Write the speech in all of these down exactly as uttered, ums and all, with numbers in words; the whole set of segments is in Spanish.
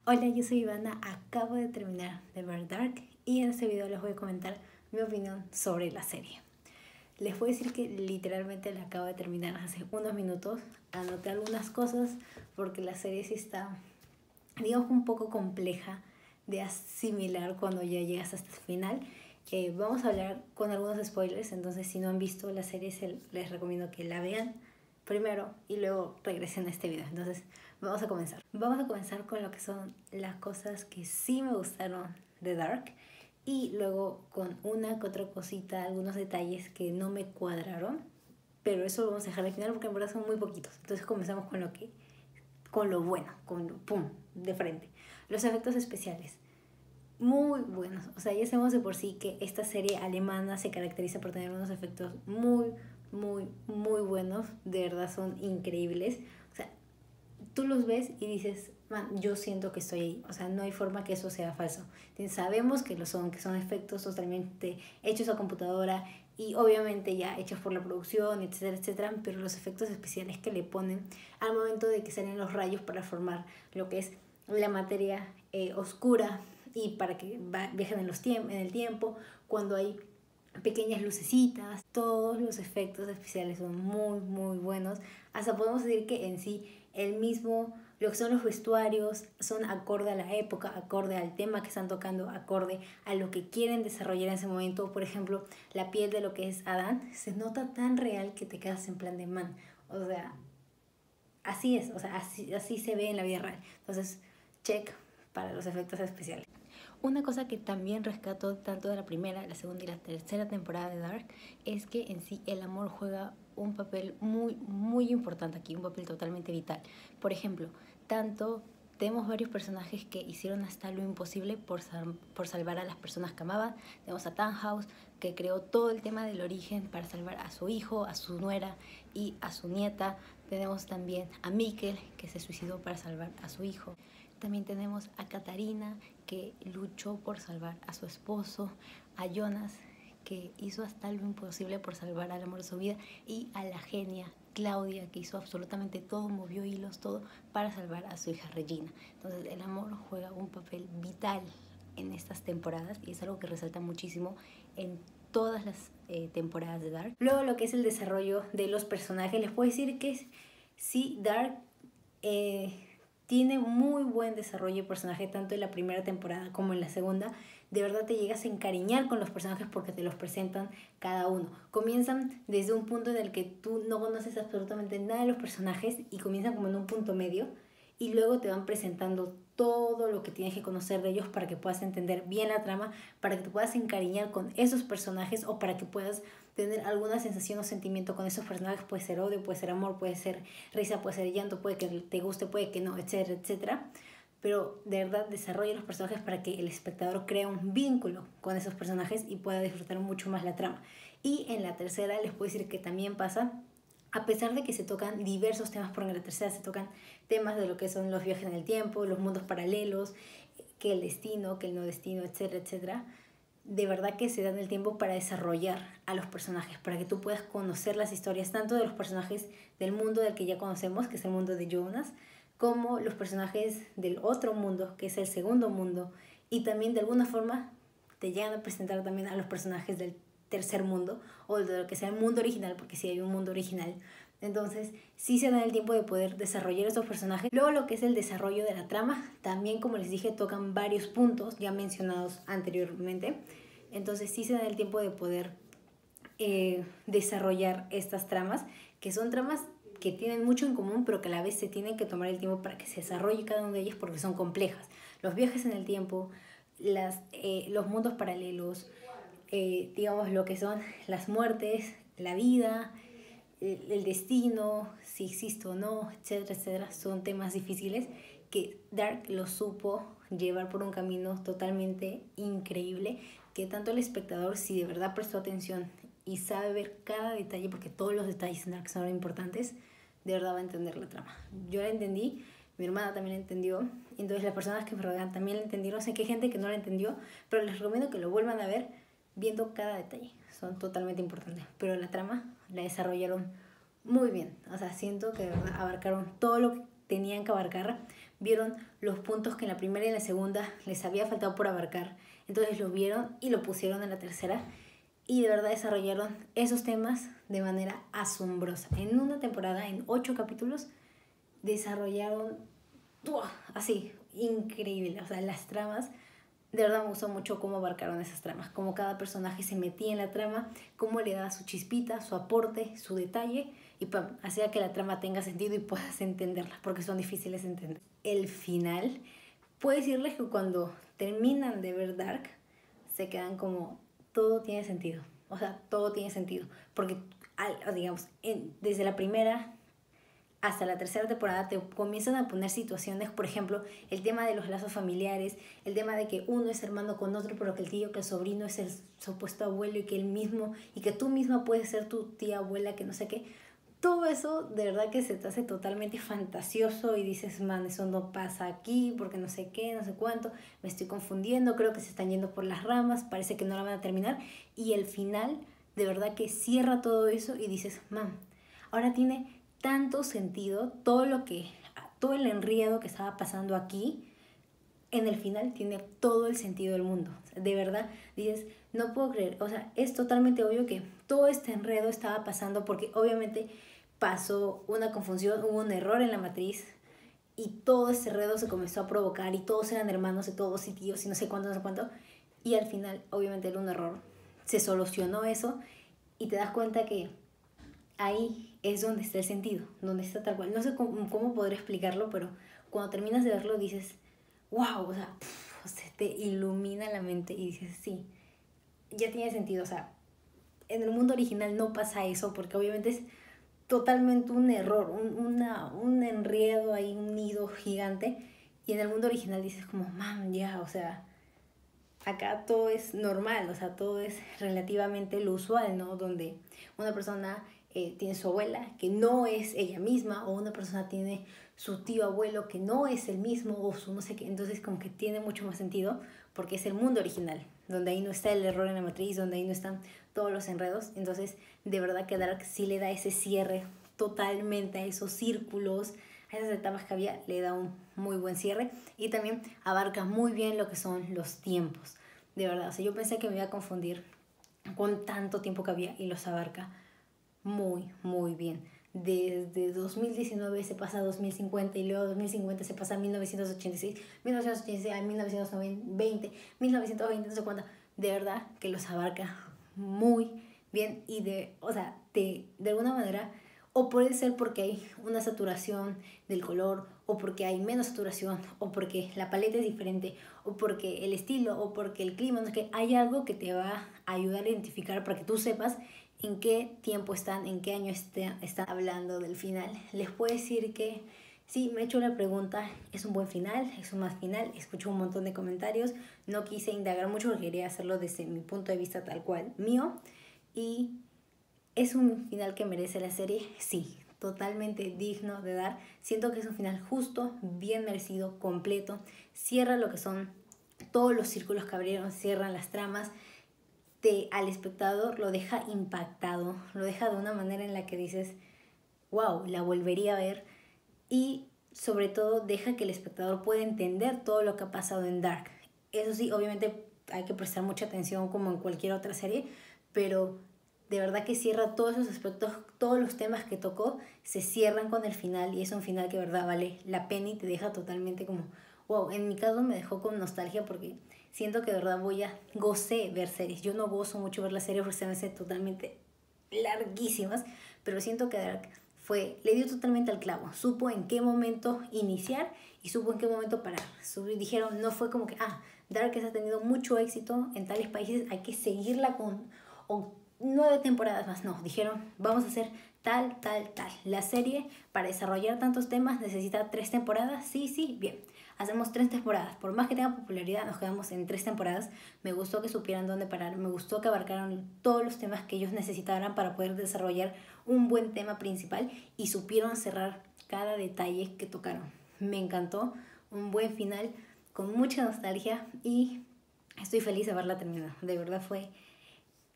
Hola, yo soy Ivana, acabo de terminar de ver Dark y en este video les voy a comentar mi opinión sobre la serie. Les voy a decir que literalmente la acabo de terminar hace unos minutos, anoté algunas cosas porque la serie sí está, digamos, un poco compleja de asimilar cuando ya llegas hasta el final. Eh, vamos a hablar con algunos spoilers, entonces si no han visto la serie les recomiendo que la vean primero y luego regresen a este video. Entonces vamos a comenzar. Vamos a comenzar con lo que son las cosas que sí me gustaron de Dark y luego con una que otra cosita, algunos detalles que no me cuadraron, pero eso lo vamos a dejar al final porque en verdad son muy poquitos. Entonces comenzamos con lo que, con lo bueno, con lo pum, de frente. Los efectos especiales. Muy buenos, o sea, ya sabemos de por sí que esta serie alemana se caracteriza por tener unos efectos muy, muy, muy buenos, de verdad son increíbles. O sea, tú los ves y dices, man, yo siento que estoy ahí, o sea, no hay forma que eso sea falso. Sabemos que lo son, que son efectos totalmente hechos a computadora y obviamente ya hechos por la producción, etcétera, etcétera, pero los efectos especiales que le ponen al momento de que salen los rayos para formar lo que es la materia eh, oscura y para que va, viajen en, los tiemp- en el tiempo, cuando hay pequeñas lucecitas, todos los efectos especiales son muy muy buenos. Hasta podemos decir que en sí el mismo, lo que son los vestuarios son acorde a la época, acorde al tema que están tocando, acorde a lo que quieren desarrollar en ese momento. Por ejemplo, la piel de lo que es Adán se nota tan real que te quedas en plan de man, o sea, así es, o sea, así, así se ve en la vida real. Entonces, check para los efectos especiales. Una cosa que también rescató tanto de la primera, la segunda y la tercera temporada de Dark es que en sí el amor juega un papel muy, muy importante aquí, un papel totalmente vital. Por ejemplo, tanto tenemos varios personajes que hicieron hasta lo imposible por, sal por salvar a las personas que amaban. Tenemos a Tannhaus, que creó todo el tema del origen para salvar a su hijo, a su nuera y a su nieta. Tenemos también a Mikkel, que se suicidó para salvar a su hijo. También tenemos a Katarina, que luchó por salvar a su esposo, a Jonas, que hizo hasta lo imposible por salvar al amor de su vida, y a la genia Claudia, que hizo absolutamente todo, movió hilos, todo, para salvar a su hija Regina. Entonces el amor juega un papel vital en estas temporadas y es algo que resalta muchísimo en todas las eh, temporadas de Dark. Luego lo que es el desarrollo de los personajes, les puedo decir que sí, Dark eh, tiene muy buen desarrollo de personaje tanto en la primera temporada como en la segunda. De verdad te llegas a encariñar con los personajes porque te los presentan cada uno. Comienzan desde un punto en el que tú no conoces absolutamente nada de los personajes y comienzan como en un punto medio y luego te van presentando todo lo que tienes que conocer de ellos para que puedas entender bien la trama, para que te puedas encariñar con esos personajes o para que puedas tener alguna sensación o sentimiento con esos personajes. Puede ser odio, puede ser amor, puede ser risa, puede ser llanto, puede que te guste, puede que no, etcétera, etcétera. Pero de verdad desarrolla los personajes para que el espectador crea un vínculo con esos personajes y pueda disfrutar mucho más la trama. Y en la tercera les puedo decir que también pasa, a pesar de que se tocan diversos temas, porque en la tercera se tocan temas de lo que son los viajes en el tiempo, los mundos paralelos, que el destino, que el no destino, etcétera, etcétera. De verdad que se dan el tiempo para desarrollar a los personajes, para que tú puedas conocer las historias tanto de los personajes del mundo del que ya conocemos, que es el mundo de Jonas, como los personajes del otro mundo, que es el segundo mundo, y también de alguna forma te llegan a presentar también a los personajes del tercer mundo o de lo que sea el mundo original, porque sí hay un mundo original. Entonces sí se da el tiempo de poder desarrollar estos personajes. Luego lo que es el desarrollo de la trama, también como les dije tocan varios puntos ya mencionados anteriormente. Entonces sí se da el tiempo de poder eh, desarrollar estas tramas, que son tramas que tienen mucho en común, pero que a la vez se tienen que tomar el tiempo para que se desarrolle cada una de ellas porque son complejas. Los viajes en el tiempo, las, eh, los mundos paralelos, eh, digamos lo que son las muertes, la vida, el, el destino, si existe o no, etcétera, etcétera, son temas difíciles que Dark lo supo llevar por un camino totalmente increíble, que tanto el espectador, si de verdad prestó atención y sabe ver cada detalle, porque todos los detalles en Dark son importantes, de verdad va a entender la trama. Yo la entendí, mi hermana también la entendió, entonces las personas que me rodean también la entendieron. Sé que hay gente que no la entendió, pero les recomiendo que lo vuelvan a ver viendo cada detalle, son totalmente importantes, pero la trama la desarrollaron muy bien. O sea, siento que de verdad abarcaron todo lo que tenían que abarcar. vieron los puntos que en la primera y en la segunda les había faltado por abarcar. Entonces lo vieron y lo pusieron en la tercera. Y de verdad desarrollaron esos temas de manera asombrosa. En una temporada, en ocho capítulos, desarrollaron ¡buah! Así, increíble. O sea, las tramas, de verdad me gustó mucho cómo abarcaron esas tramas, cómo cada personaje se metía en la trama, cómo le daba su chispita, su aporte, su detalle, y pam, hacía que la trama tenga sentido y puedas entenderla, porque son difíciles de entender. El final, puedo decirles que cuando terminan de ver Dark, se quedan como, todo tiene sentido, o sea, todo tiene sentido, porque digamos, en, desde la primera hasta la tercera temporada te comienzan a poner situaciones, por ejemplo, el tema de los lazos familiares, el tema de que uno es hermano con otro, pero que el tío, que el sobrino es el supuesto abuelo y que él mismo, y que tú misma puedes ser tu tía abuela, que no sé qué. Todo eso de verdad que se te hace totalmente fantasioso y dices, man, eso no pasa aquí, porque no sé qué, no sé cuánto, me estoy confundiendo, creo que se están yendo por las ramas, parece que no la van a terminar. Y el final, de verdad que cierra todo eso y dices, man, ahora tiene tanto sentido todo lo que, todo el enredo que estaba pasando aquí, en el final tiene todo el sentido del mundo. O sea, de verdad, dices, no puedo creer, o sea, es totalmente obvio que todo este enredo estaba pasando porque obviamente pasó una confusión, hubo un error en la matriz y todo ese enredo se comenzó a provocar y todos eran hermanos de todos y tíos y no sé cuánto, no sé cuánto, y al final obviamente era un error, se solucionó eso y te das cuenta que ahí es donde está el sentido, donde está tal cual. No sé cómo, cómo podré explicarlo, pero cuando terminas de verlo dices, wow, o sea, pff, se te ilumina la mente y dices, sí, ya tiene sentido. O sea, en el mundo original no pasa eso porque obviamente es totalmente un error, un, una, un enredo ahí, un nido gigante. Y en el mundo original dices como, man, ya, o sea, acá todo es normal, o sea, todo es relativamente lo usual, ¿no? Donde una persona eh, tiene su abuela que no es ella misma, o una persona tiene su tío abuelo que no es el mismo, o su no sé qué. Entonces como que tiene mucho más sentido porque es el mundo original, donde ahí no está el error en la matriz, donde ahí no están todos los enredos. Entonces de verdad que Dark sí le da ese cierre totalmente a esos círculos, a esas etapas que había, le da un muy buen cierre y también abarca muy bien lo que son los tiempos. De verdad, o sea, yo pensé que me iba a confundir con tanto tiempo que había y los abarca muy, muy bien. Desde dos mil diecinueve se pasa a dos mil cincuenta y luego dos mil cincuenta se pasa a mil novecientos ochenta y seis, mil novecientos ochenta y seis a mil novecientos veinte, mil novecientos veinte, no sé cuánto. De verdad que los abarca muy bien y de, o sea, de, de alguna manera, o puede ser porque hay una saturación del color, o porque hay menos saturación, o porque la paleta es diferente, o porque el estilo, o porque el clima, no sé qué, hay algo que te va a ayudar a identificar para que tú sepas en qué tiempo están, en qué año está, están hablando del final. Les puedo decir que sí, me he hecho la pregunta, ¿es un buen final? ¿Es un mal final? Escucho un montón de comentarios, no quise indagar mucho porque quería hacerlo desde mi punto de vista tal cual mío. Y ¿es un final que merece la serie? Sí, totalmente digno de dar. Siento que es un final justo, bien merecido, completo. Cierra lo que son todos los círculos que abrieron, cierran las tramas. Te, al espectador lo deja impactado, lo deja de una manera en la que dices, wow, la volvería a ver. Y sobre todo deja que el espectador pueda entender todo lo que ha pasado en Dark. Eso sí, obviamente hay que prestar mucha atención como en cualquier otra serie, pero de verdad que cierra todos esos aspectos, todos los temas que tocó se cierran con el final y es un final que de verdad vale la pena y te deja totalmente como, wow, en mi caso me dejó con nostalgia porque siento que de verdad voy a, gocé ver series. Yo no gozo mucho ver las series porque se me hacen totalmente larguísimas, pero siento que Dark fue, le dio totalmente al clavo, supo en qué momento iniciar y supo en qué momento parar. Dijeron, no fue como que, ah, Dark ha tenido mucho éxito en tales países, hay que seguirla con o nueve temporadas más. No, dijeron, vamos a hacer tal, tal, tal. La serie para desarrollar tantos temas necesita tres temporadas. Sí, sí, bien. Hacemos tres temporadas. Por más que tenga popularidad, nos quedamos en tres temporadas. Me gustó que supieran dónde parar. Me gustó que abarcaron todos los temas que ellos necesitaran para poder desarrollar un buen tema principal y supieron cerrar cada detalle que tocaron. Me encantó. Un buen final con mucha nostalgia y estoy feliz de haberla terminado. De verdad fue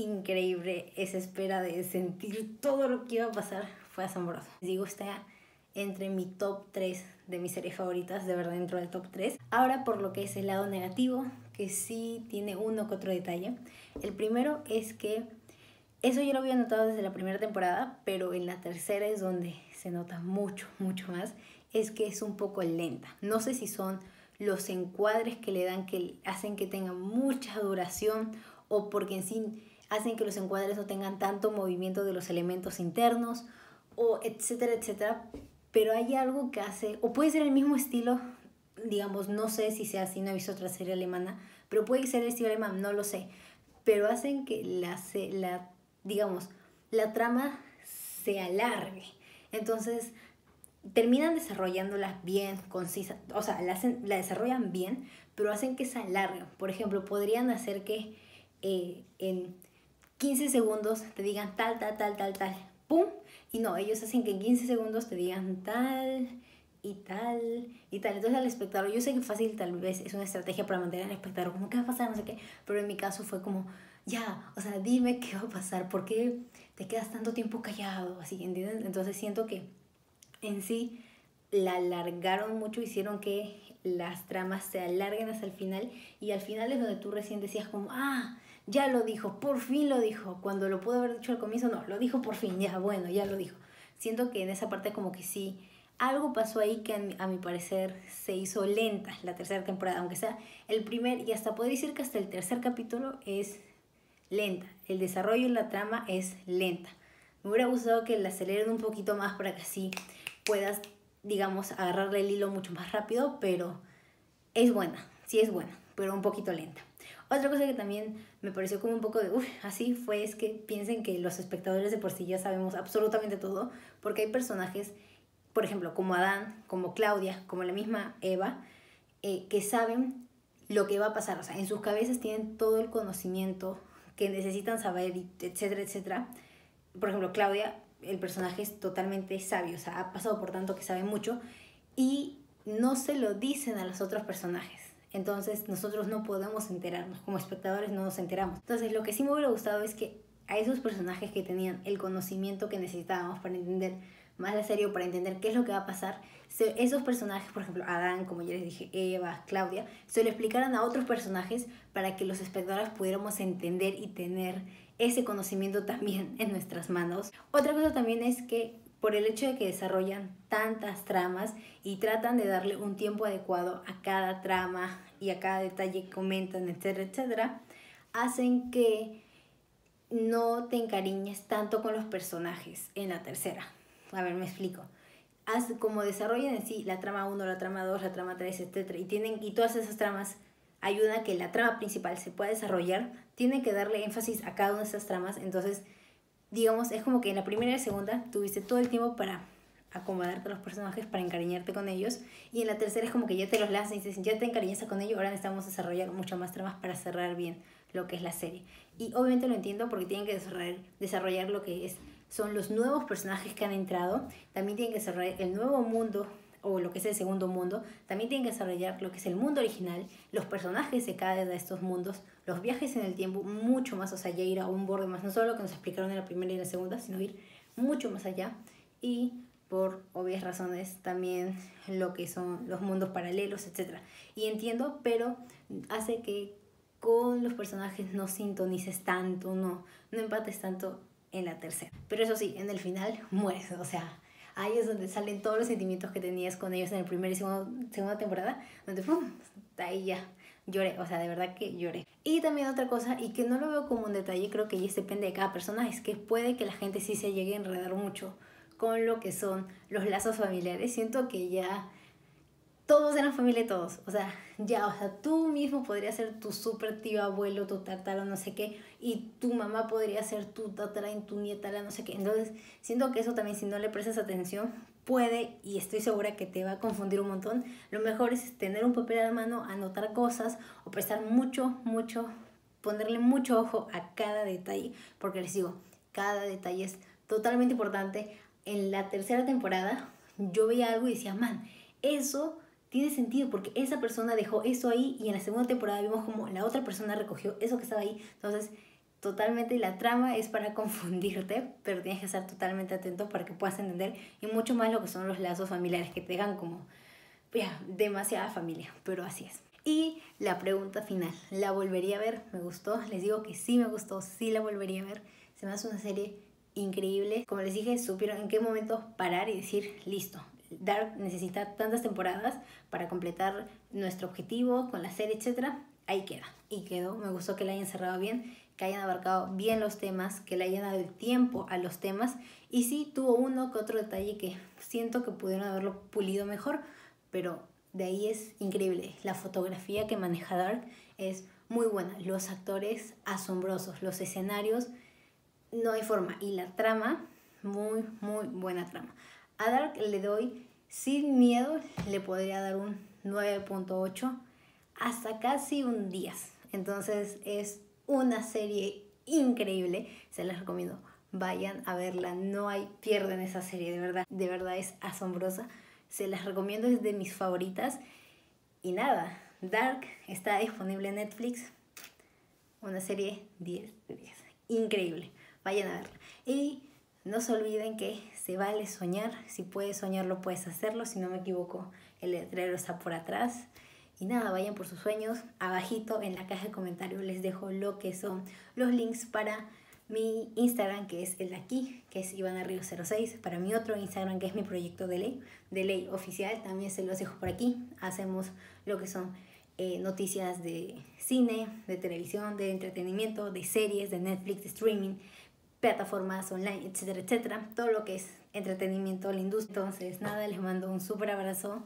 increíble esa espera de sentir todo lo que iba a pasar. Fue asombroso. Les digo, está entre mi top tres de mis series favoritas, de verdad dentro del top tres. Ahora por lo que es el lado negativo, que sí tiene uno que otro detalle. El primero es que eso yo lo había notado desde la primera temporada, pero en la tercera es donde se nota mucho, mucho más, es que es un poco lenta. No sé si son los encuadres que le dan que hacen que tenga mucha duración o porque en sí hacen que los encuadres no tengan tanto movimiento de los elementos internos o etcétera, etcétera. Pero hay algo que hace, o puede ser el mismo estilo, digamos, no sé si sea así, no he visto otra serie alemana, pero puede ser el estilo alemán, no lo sé. Pero hacen que la, la digamos, la trama se alargue. Entonces, terminan desarrollándolas bien, concisa, o sea, la, hacen, la desarrollan bien, pero hacen que se alarguen. Por ejemplo, podrían hacer que eh, en quince segundos te digan tal, tal, tal, tal, tal, ¡pum! Y no, ellos hacen que en quince segundos te digan tal y tal y tal. Entonces al espectador, yo sé que fácil tal vez es una estrategia para mantener al espectador como, ¿qué va a pasar? No sé qué, pero en mi caso fue como, ya, o sea, dime qué va a pasar, ¿por qué te quedas tanto tiempo callado? Así, ¿entiendes? Entonces siento que en sí la alargaron mucho, hicieron que las tramas se alarguen hasta el final, y al final es donde tú recién decías como, ah, ya lo dijo, por fin lo dijo, cuando lo pudo haber dicho al comienzo, no, lo dijo por fin, ya, bueno, ya lo dijo. Siento que en esa parte como que sí, algo pasó ahí que a mi, a mi parecer se hizo lenta la tercera temporada, aunque sea el primer, y hasta podría decir que hasta el tercer capítulo es lenta, el desarrollo y la trama es lenta. Me hubiera gustado que la aceleren un poquito más para que así puedas, digamos, agarrarle el hilo mucho más rápido, pero es buena, sí es buena, pero un poquito lenta. Otra cosa que también me pareció como un poco de, uff, así fue, es que piensen que los espectadores de por sí ya sabemos absolutamente todo, porque hay personajes, por ejemplo, como Adán, como Claudia, como la misma Eva, eh, que saben lo que va a pasar, o sea, en sus cabezas tienen todo el conocimiento que necesitan saber, etcétera, etcétera. Por ejemplo, Claudia, el personaje es totalmente sabio, o sea, ha pasado por tanto que sabe mucho y no se lo dicen a los otros personajes. Entonces nosotros no podemos enterarnos, como espectadores no nos enteramos. Entonces lo que sí me hubiera gustado es que a esos personajes que tenían el conocimiento que necesitábamos para entender más la serie, para entender qué es lo que va a pasar, se, esos personajes, por ejemplo, Adán, como ya les dije, Eva, Claudia, se lo explicaran a otros personajes para que los espectadores pudiéramos entender y tener ese conocimiento también en nuestras manos. Otra cosa también es que por el hecho de que desarrollan tantas tramas y tratan de darle un tiempo adecuado a cada trama y a cada detalle que comentan, etcétera, etcétera, hacen que no te encariñes tanto con los personajes en la tercera. A ver, me explico. Haz, como desarrollan en sí la trama uno, la trama dos, la trama tres, etcétera, y, tienen, y todas esas tramas ayudan a que la trama principal se pueda desarrollar, tienen que darle énfasis a cada una de esas tramas. Entonces, digamos, es como que en la primera y la segunda tuviste todo el tiempo para acomodarte a los personajes, para encariñarte con ellos, y en la tercera es como que ya te los lanzan y dices, ya te encariñaste con ellos, ahora necesitamos desarrollar muchas más tramas para cerrar bien lo que es la serie. Y obviamente lo entiendo porque tienen que desarrollar, desarrollar lo que es, son los nuevos personajes que han entrado, también tienen que desarrollar el nuevo mundo, o lo que es el segundo mundo, también tienen que desarrollar lo que es el mundo original, los personajes de cada de estos mundos, los viajes en el tiempo, mucho más, o sea, ya ir a un borde más, no solo lo que nos explicaron en la primera y en la segunda, sino ir mucho más allá, y por obvias razones también lo que son los mundos paralelos, etcétera. Y entiendo, pero hace que con los personajes no sintonices tanto, no, no empates tanto en la tercera. Pero eso sí, en el final mueres, o sea, ahí es donde salen todos los sentimientos que tenías con ellos en el primer y segundo, segunda temporada, donde ¡pum! Ahí ya lloré, o sea, de verdad que lloré. Y también otra cosa, y que no lo veo como un detalle, creo que ya depende de cada persona, es que puede que la gente sí se llegue a enredar mucho con lo que son los lazos familiares. Siento que ya todos eran familia, todos, o sea, ya, o sea, tú mismo podrías ser tu super tío abuelo, tu tatara, no sé qué, y tu mamá podría ser tu tatara y tu nietara, no sé qué. Entonces, siento que eso también, si no le prestas atención, puede, y estoy segura que te va a confundir un montón. Lo mejor es tener un papel a la mano, anotar cosas, o prestar mucho, mucho, ponerle mucho ojo a cada detalle, porque les digo, cada detalle es totalmente importante. En la tercera temporada, yo veía algo y decía, man, eso tiene sentido porque esa persona dejó eso ahí, y en la segunda temporada vimos como la otra persona recogió eso que estaba ahí. Entonces totalmente, y la trama es para confundirte, pero tienes que estar totalmente atento para que puedas entender, y mucho más lo que son los lazos familiares, que te dejan como ya, demasiada familia, pero así es. Y la pregunta final, ¿la volvería a ver? ¿Me gustó? Les digo que sí me gustó, sí la volvería a ver. Se me hace una serie increíble. Como les dije, supieron en qué momento parar y decir, listo, Dark necesita tantas temporadas para completar nuestro objetivo con la serie, etcétera. Ahí queda. Y quedó. Me gustó que la hayan cerrado bien, que hayan abarcado bien los temas, que le hayan dado el tiempo a los temas. Y sí, tuvo uno que otro detalle que siento que pudieron haberlo pulido mejor, pero de ahí es increíble. La fotografía que maneja Dark es muy buena. Los actores asombrosos. Los escenarios, no hay forma. Y la trama, muy, muy buena trama. A Dark le doy, sin miedo, le podría dar un nueve punto ocho hasta casi un diez. Entonces es una serie increíble. Se las recomiendo. Vayan a verla. No hay pierde en esa serie, de verdad. De verdad es asombrosa. Se las recomiendo, es de mis favoritas. Y nada, Dark está disponible en Netflix. Una serie diez de diez. Increíble. Vayan a verla. Y no se olviden que se vale soñar. Si puedes soñarlo, puedes hacerlo. Si no me equivoco, el letrero está por atrás. Y nada, vayan por sus sueños. Abajito en la caja de comentarios les dejo lo que son los links para mi Instagram, que es el de aquí, que es Ivana Ríos cero seis. Para mi otro Instagram, que es mi proyecto de ley, de ley oficial, también se los dejo por aquí. Hacemos lo que son eh, noticias de cine, de televisión, de entretenimiento, de series, de Netflix, de streaming, plataformas online, etcétera, etcétera. Todo lo que es entretenimiento de la industria. Entonces, nada, les mando un súper abrazo.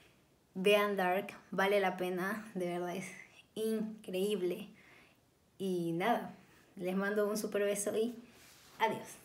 Vean Dark, vale la pena, de verdad es increíble. Y nada, les mando un súper beso y adiós.